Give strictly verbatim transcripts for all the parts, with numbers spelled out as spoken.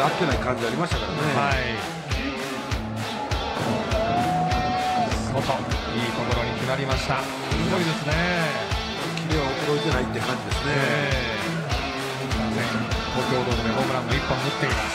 合ってない感じありましたからね。 はい、外、いいところに決まりました。すごいですね。 キレは衰えてないって感じですね。 えー、東京ドームでホームランもいっぽん打っています。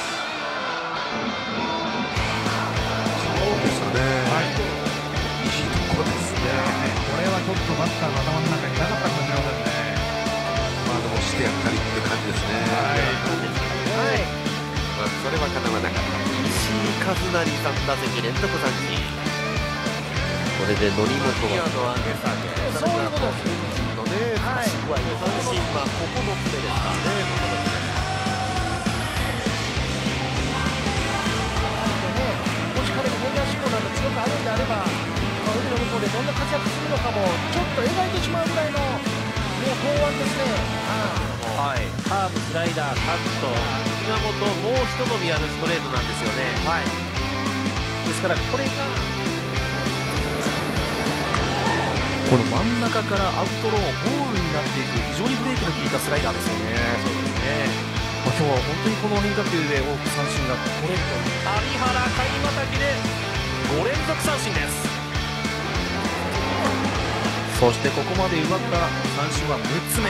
そうですね、はい、いいとこですね。 これはちょっとバッターの頭の中になかったかもしれませんね。 まあでもしてやったりって感じですね。 はい、まあ、それはかなわなかった。石井一成さん打席連続三振。これで則本は上げ下げ、そういうことですのね。はい、三振はここのつ目ですからね。ここのつ目もし彼が変な志向など強くあるんであれば、海の向こうでどんな活躍するのかもちょっと描いてしまうぐらいのもう剛腕ですね。 はい、カーブ、スライダー、カット、今本、もう一伸びあるストレートなんですよね。はい、ですからこれがこの真ん中からアウトロー、ボールになっていく非常にブレーキの効いたスライダーですよね。そうですね。まあ、今日は本当にこの変化球で多く三振が取れるという。有原、回またぎでご連続三振です。そしてここまで奪った三振はむっつめ。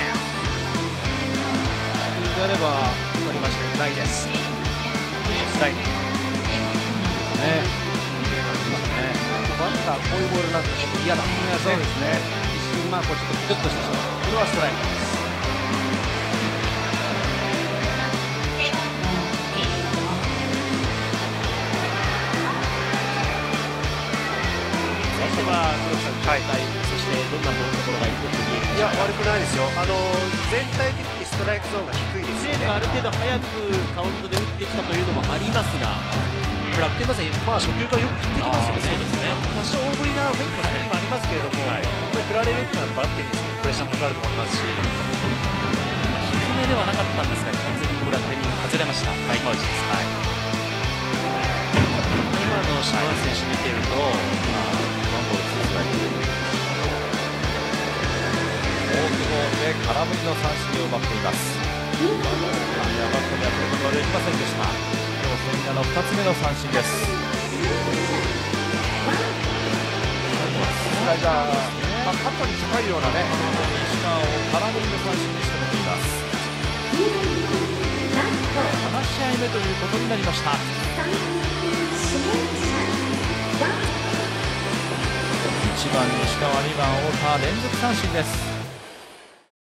であれば取りましたないです。スライディングね。バッターこういうボールになって嫌だ。 そうですね。一瞬まあこうちょっとピクッとしてしまう。これはストライクです。 そしては黒木さん、状態、そしてどんなところがいいと見える。いや悪くないですよ。あの全体的にストライクゾーンが低いですよね。ある程度早くカウントで打ってきたというのもありますが、楽天打線、まあ初球からよく振ってきますよね。そうですね。多少大振りなフェイクのもありますけれども、はい、これ振られるっていうのはバッテリーにプレッシャーもかかると思いますし、低めではなかったんですが、完全にこれはタイミング外れました。はい、川内です。はい。今の島内選手見てると、まあワンボールツーストライク。 フォークボールで空振りの三振を奪っています。いやバットに当てることはできませんでした。今日千賀のふたつめの三振です。スライダー、まあ、カットに近いようなね、石川を空振りの三振に仕留めています。なな試合目ということになりました。いちばん西川、にばん太田、連続三振です。